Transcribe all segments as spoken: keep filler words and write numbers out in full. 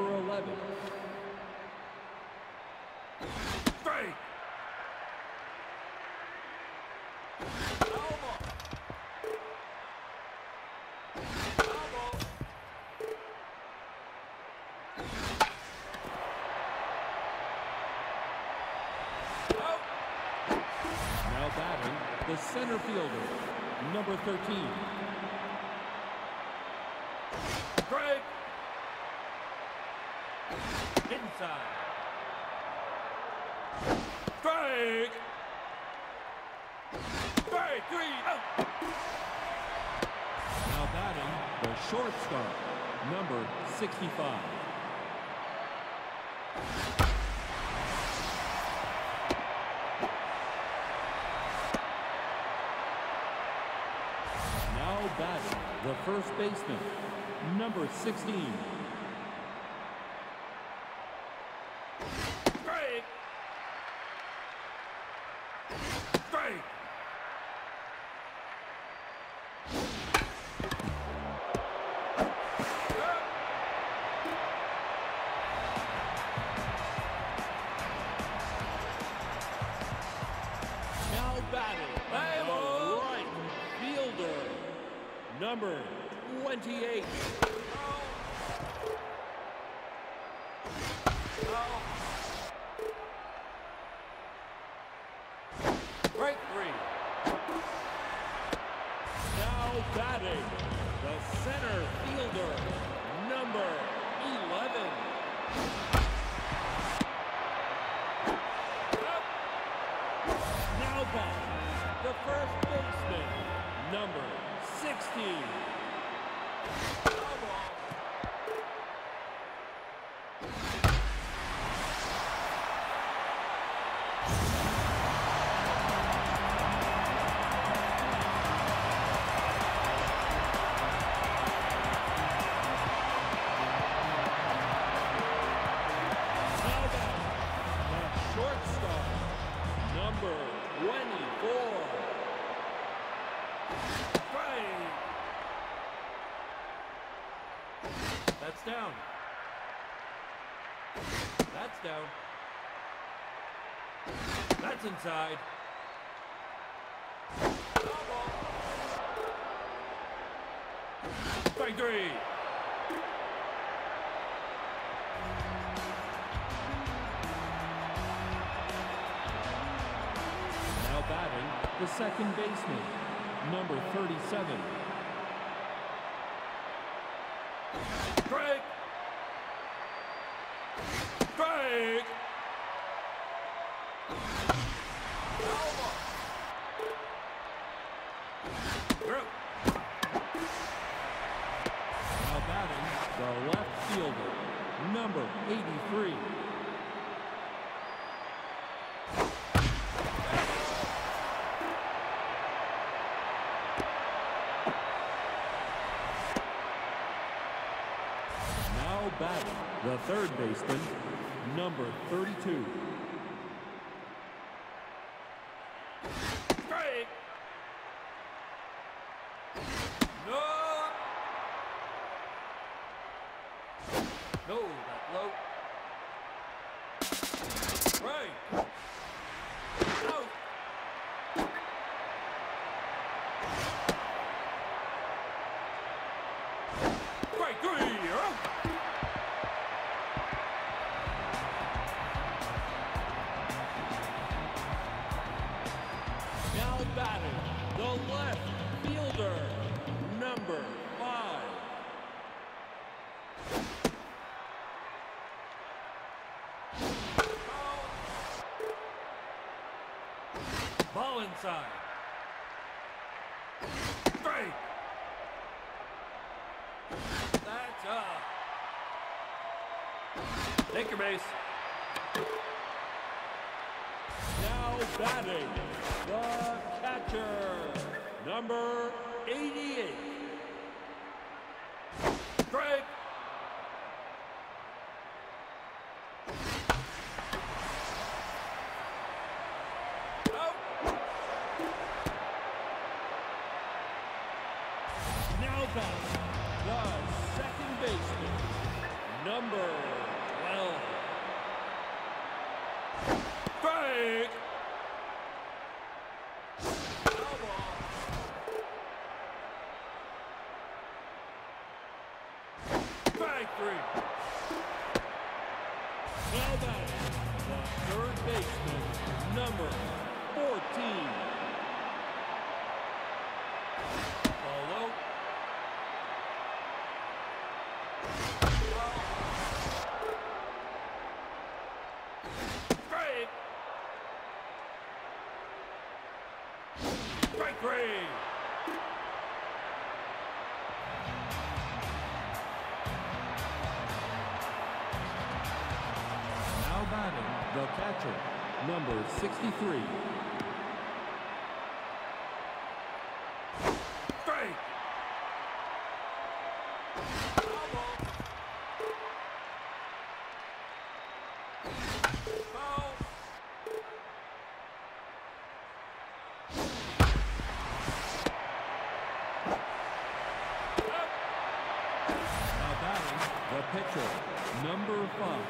number eleven. Strike! Elbow! Elbow! Out! Now batting, the center fielder, number thirteen. Strike! Inside! Strike! Strike three! Out! Now batting, the shortstop, number sixty-five. Now batting, the first baseman, number sixteen. Strike! Strike! Now batting, the right fielder, number twenty-eight. Strike three! Now batting, the center fielder, number eleven. Now batting, the first baseman, number sixteen. Now batting, the shortstop, number twenty-four. Strike! That's down. That's down. That's inside. Strike three! Now batting, the second baseman, number thirty-seven. Strike! Strike! Elbow! Through! Now batting, the left fielder, number eighty-three. Now batting, the third baseman, number thirty-two. Strike! No! No, that low. Strike! Out! Strike three! Out! Now batting, the left fielder, number five. Ball inside. Strike! That's up. Take your base. Now batting, the catcher, number eighty-eight. Strike! Out! Now batting, the second baseman, number twelve. Strike! Foul ball. Strike three. Now batting, the third baseman, number fourteen. Ball low. Strike! Strike three! Now batting, the catcher, number sixty-three. Strike! Foul ball. Foul. Out. Now batting, the pitcher, number five.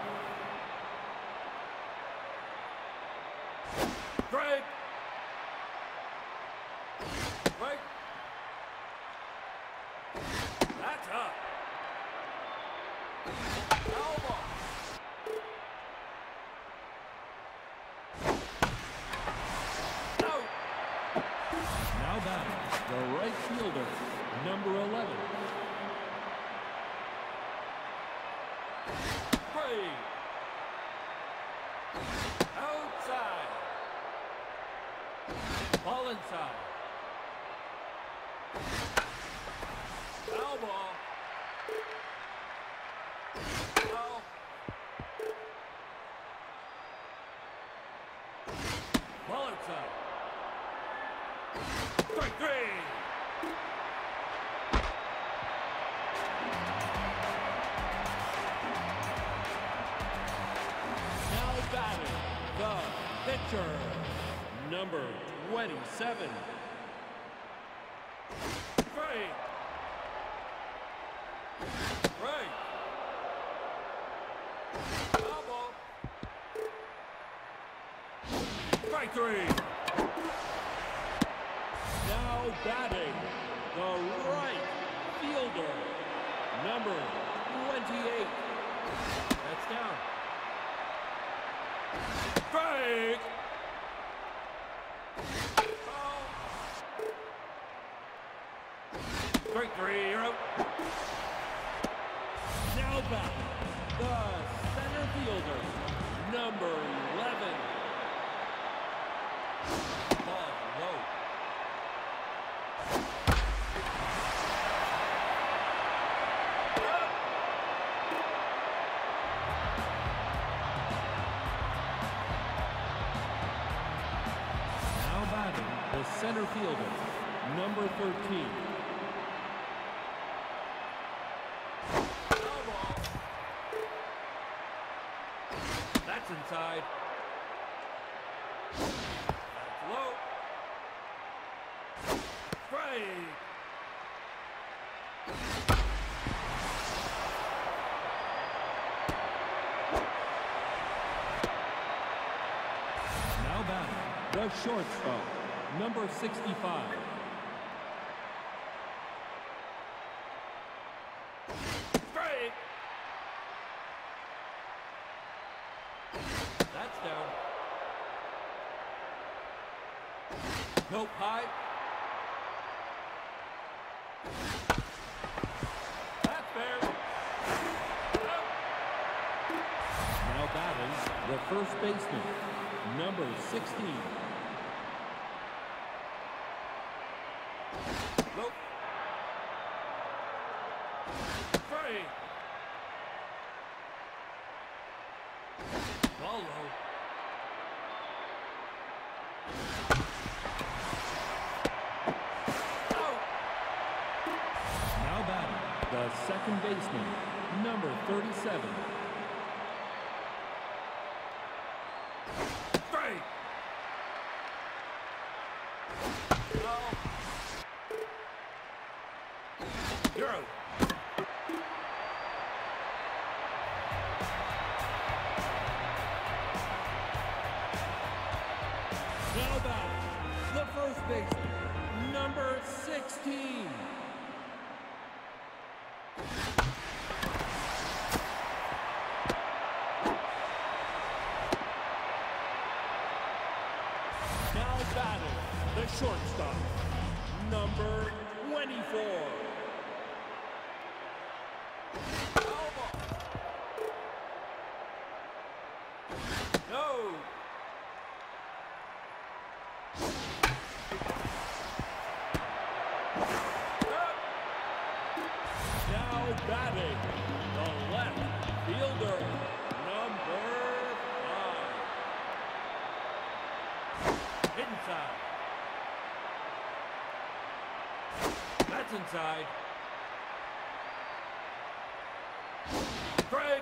Strike! Strike! That's up. Foul ball. Out. Now batting, the right fielder, number eleven. Three. Outside. Ball inside. Foul ball. Foul. Ball inside. Strike three. Now batting, the pitcher, number twenty-seven. Strike. Strike. Foul ball. Strike three. Now batting, the right fielder, number twenty-eight. That's down. Strike. Foul. Strike three, you're out. Now batting, the center fielder, number eleven. Ball low. Now batting, the center fielder, number thirteen. Foul ball. That's inside. That's low. Strike. Now batting, the shortstop, number sixty-five. Strike. That's down. Nope, high. That's fair. Out. Now batting, the first baseman, number sixteen. Nope. Strike. Ball low. Out. Now batting, the second baseman, number thirty-seven. Strike. Foul. You're out. the first baseman, number sixteen. Now batting, the shortstop, number twenty-four. No. Now batting, the left fielder, number five. Inside. That's inside. Strike.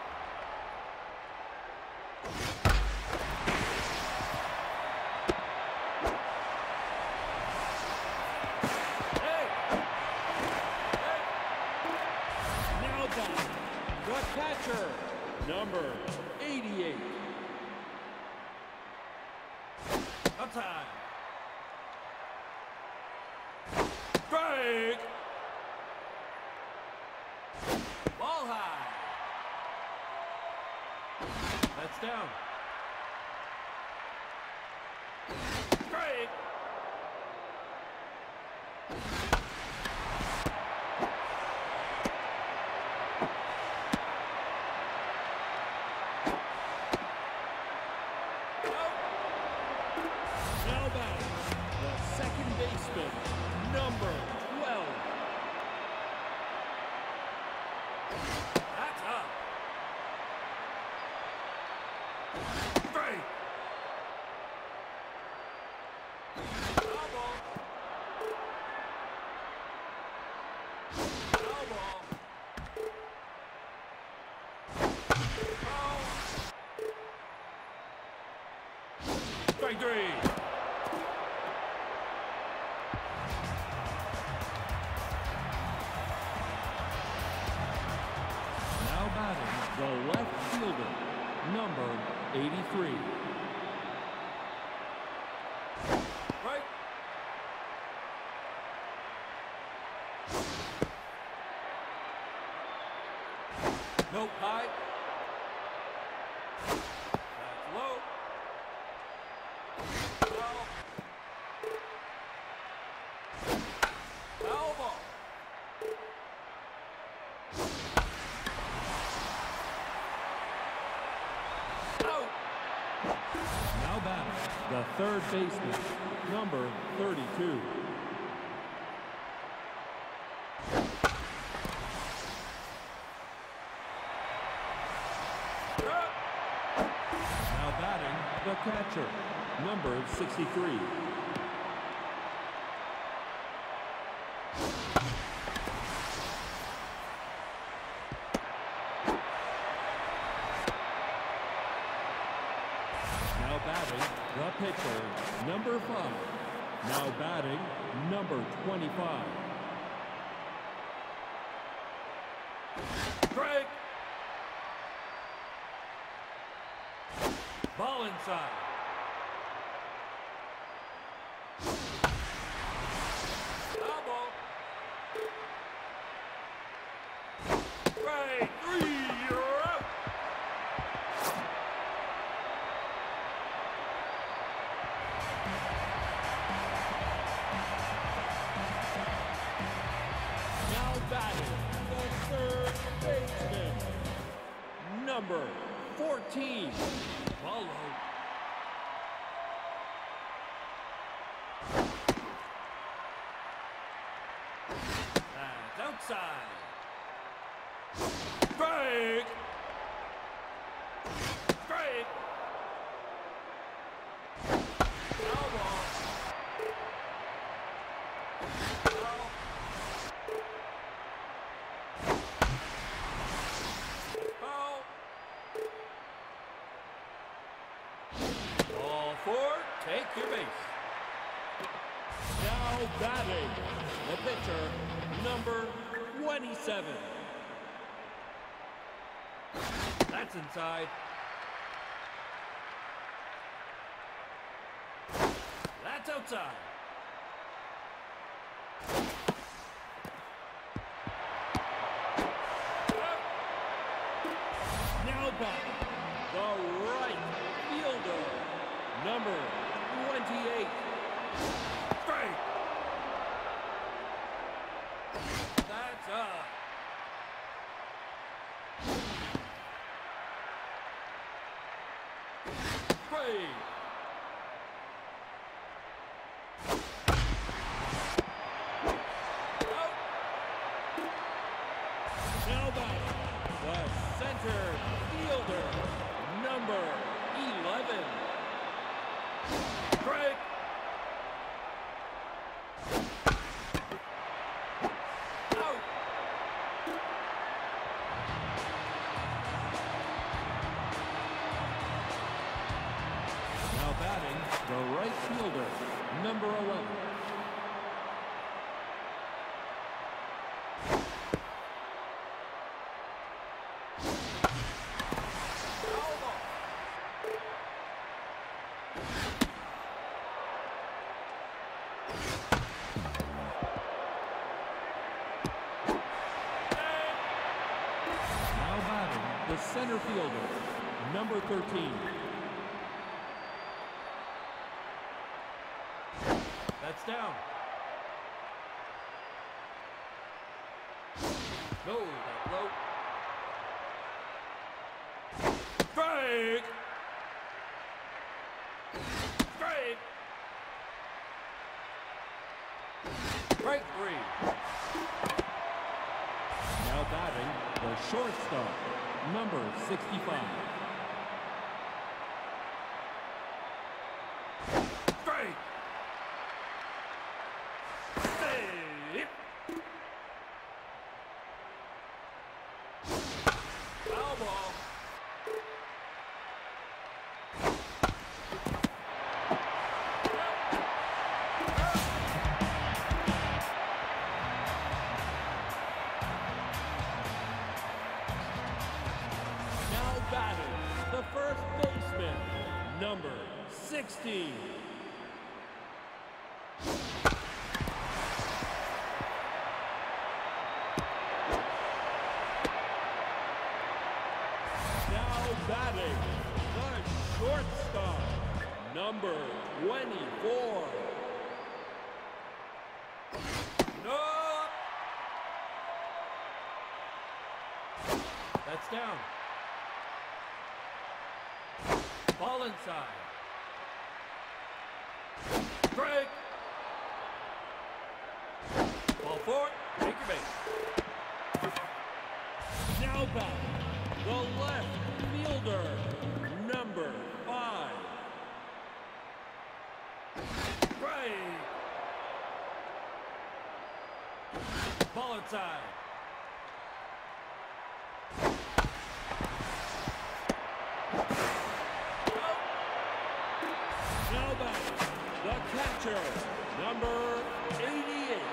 Hey. Hey. Now batting, the catcher, number eighty-eight. Outside. Strike. Ball high. That's down. Strike. Now batting, the second baseman, number twelve. That's up. Strike. Foul ball. Foul ball. Foul. Strike three. Now batting, the left fielder, number eighty-three. Right. Nope, high. That's low. Foul. Foul ball. Out. Now batting, the third baseman, number thirty-two. Up. Now batting, the catcher, number sixty-three. Now batting, the pitcher, number five. Now batting, number twenty-five. Strike. Ball inside. Foul ball. Strike three. You're out. Now batting, the third baseman, number fourteen. Ball low. That's outside. Strike. Strike. Foul ball. Foul. Foul. Ball four. Take your base. Now batting, the pitcher, number twenty-seven. That's inside. That's outside. Outside. Now back, the right fielder, number twenty-eight. Strike. That's up. Strike. Now back, the center fielder, number eleven. Strike. Out. Now batting, the right fielder, number eleven. Foul ball. Now batting, the center fielder, number thirteen. That's down. No, that low. Strike. Strike. Strike three. Now batting, the shortstop, number sixty-five. Strike. Save. Foul ball. Now batting, the first baseman, number sixteen. Now batting, the shortstop, number twenty-four. No. That's down. Ball inside. Strike. Ball four. Take your base. Now batting, the left fielder, number five. Strike. Ball inside. Now batting, the catcher, number eighty-eight.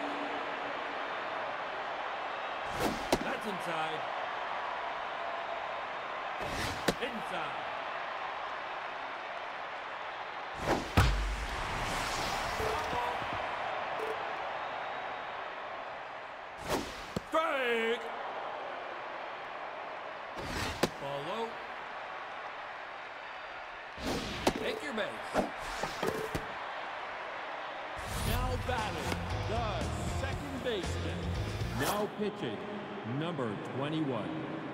That's inside. Inside. Strike. Ball low. Take your base. Now batting, the second baseman. Now pitching, number twenty-one.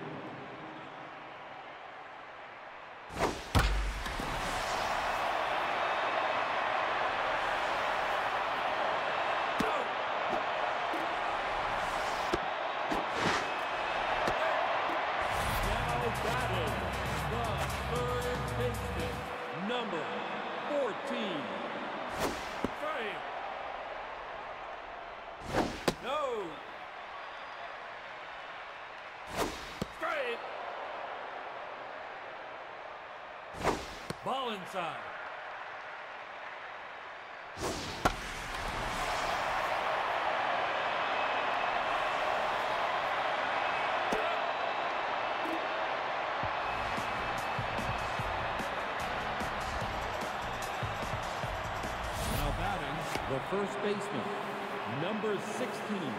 Now batting, the third baseman, number fourteen. Strike. No. Strike. Ball inside. Now batting, the first baseman, number sixteen.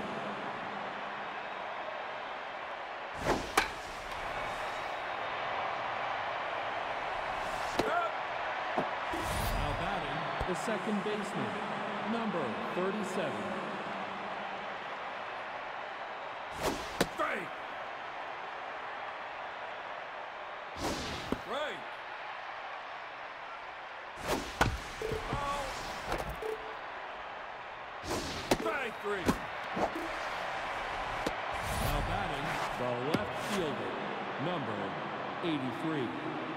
Now batting, the second baseman, number thirty-seven. Strike. Right. Ball. Strike three. Now batting, the left fielder, number eighty-three.